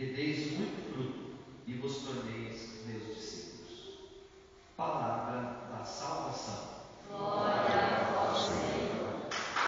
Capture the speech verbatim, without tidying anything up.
e deis muito fruto, e vos torneis meus discípulos. Palavra